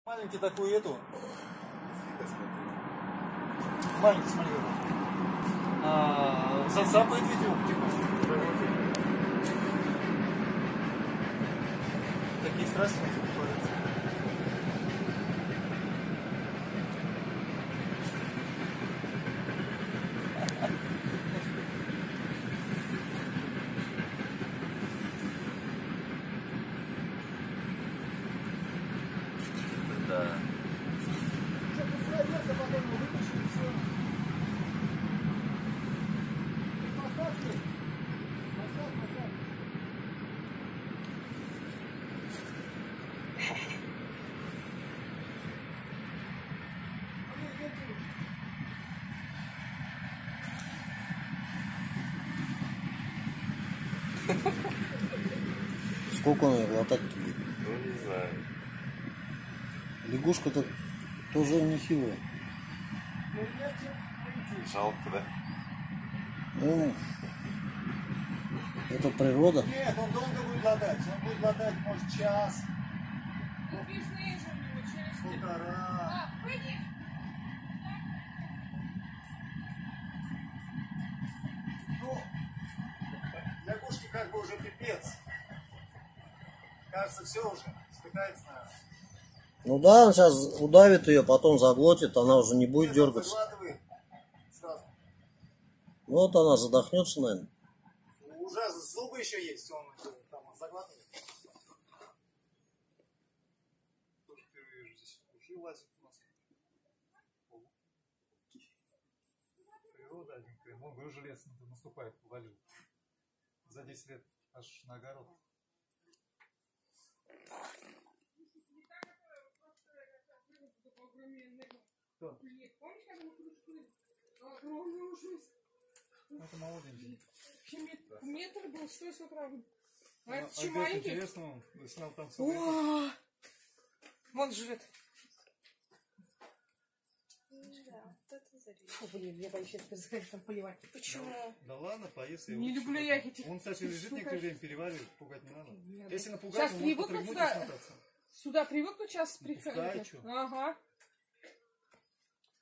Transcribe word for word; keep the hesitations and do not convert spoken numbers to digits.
Маленький такой эту. Маленький, смотри. А, зацапает видео потихоньку. Такие страсти творятся. Да. Сколько он глотать будет? Ну не знаю. Лягушка-то тоже нехилая. Жалко, да? Ну, это природа. Нет, он долго будет глотать. Он будет глотать, может, час. Полтора. Ну, лягушки как бы уже пипец. Кажется, все уже стыкается, наверное. Ну да, он сейчас удавит ее, потом заглотит, она уже не будет дергаться. Заглатывает сразу. Ну вот она задохнется, наверное. Уже зубы еще есть, он там заглатывает. Тоже впервые вижу здесь. Уши лазит у нас. Природа один крем. Он, говорю, желез наступает, валил. За десять лет аж на огород. Кто? Это молоденький. Вообще метр был, что с утра? А Ну, это еще опять маленький? интересно, он снял там все. О, вон жрет. Да, это залезет. О, блин, я боюсь сейчас там поливать. Почему? Да ладно, поесть. Не люблю я этих. Он, кстати, лежит штук. некоторое время, переваривает, пугать не надо. Нет. Если напугать, Сейчас он может привыкнут потребовать и сюда. смотаться. Сюда привыкну сейчас Пускай, прицелить. чё. Ага.